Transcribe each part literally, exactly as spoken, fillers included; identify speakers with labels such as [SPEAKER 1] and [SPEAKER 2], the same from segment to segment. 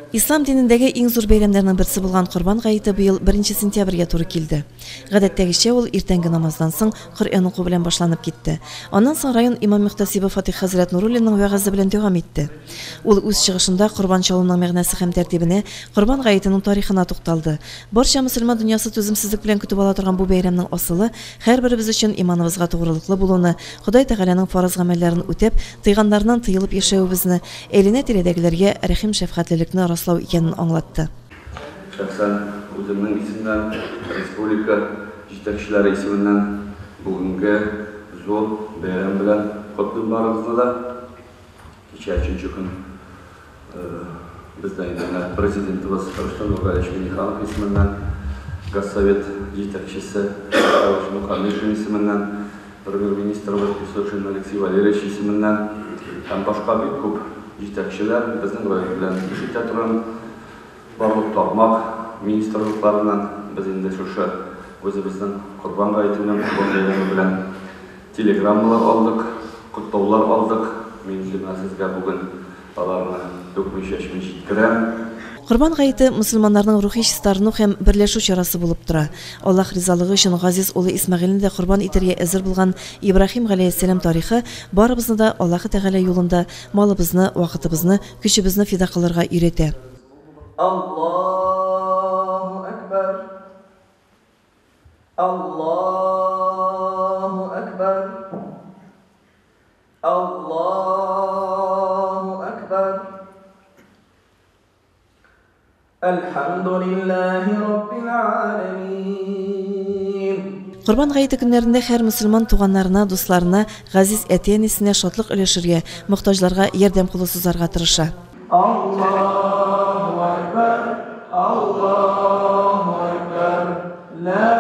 [SPEAKER 1] Ислам диніндегі ең зор бәйрәмдерінің бірсі болған Құрбан ғайыты биыл бірінші сентябрьге туры келді. Ғадаттагыча ул иртәнге намаздан соң Құр'ан оқу белән башланып кетті. Аннан соң район имам мөхтәсибе Фатих хәзрәт Нуруллинның вәгазы белән дәвам итте. Ул үз чыгышында Құрбан чалуның мәгънәсе һәм тәртибенә, Құрбан ғайытының тарихына тукталды. Барча мөселман дөньясы түземсезлек белән көтеп ала торган бу бәйрәмнең асылы һәрберебез өчен иманыбызга тугрылыклы булуны, Ходай Тәгаләнең фарыз гамәлләрен үтәп, тыйганнардан тыелып яшәүебезне, әйләнә-тирәдәгеләргә рәхим шәфкатьлелекне раслау икәнен аңлатты.
[SPEAKER 2] Шәхсән үземнең исемнән, республика җитәкчеләре исеменнән бүгенге зур бәйрәм белән котлый барыгызны да. Кичә өченче көн бездә инде президентыбыз Рөстәм Нургалиевич Миңнеханов исеменнән, Госсовет җитәкчесе Равил Мөхәммәдов исеменнән, премьер-министрыбыз Исушин Алексей Валерьевич исеменнән һәм башка бик күп җитәкчеләр безнең район белән ишетә торган барлык тармак министрлыкларыннан без инде шушы үзебезнең Корбан гаетеннән белән телеграммалар алдык, котлаулар алдык. Мин сезгә бүген аларны түкмичә җиткерәм.
[SPEAKER 1] Құрбан ғайыты мусульманнарның рухи хистарыну һәм берләшү чарасы булып тора. Аллаһ ризалыгы өчен Газиз улы Исмәгыйльне дә Құрбан итәргә әзер булган Ибраһим галәйһиссәлам тарихы барыбызны да Аллаһ Тәгалә юлында малыбызны, вакытыбызны, көчебезне фида кылырга өйрәтә.
[SPEAKER 3] Аллаһу акбар. Аллаһу акбар. Аллаһу акбар. Алхамдулиллахи раббил алемин.
[SPEAKER 1] Құрбан ғайыты көннәрендә һәр мусульман туганнарына, дусларына, газиз әти-әнисенә шатлык өләшергә, мохтаҗларга ярдәм кулы сузарга тырыша.
[SPEAKER 3] Аллаһу акбар. Аллаһу акбар. Ла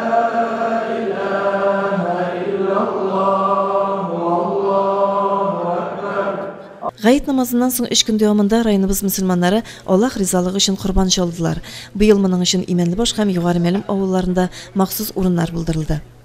[SPEAKER 3] илаха иллаллаһ. Аллаһу акбар.
[SPEAKER 1] Ғайыт намазыннан соң өч көн дәвамында районыбыз мусульманнары Аллаһ ризалыгы өчен Құрбан чалдылар. Быел моның өчен Имәнлебаш һәм Югары Мәлем авылларында махсус урыннар булдырылды.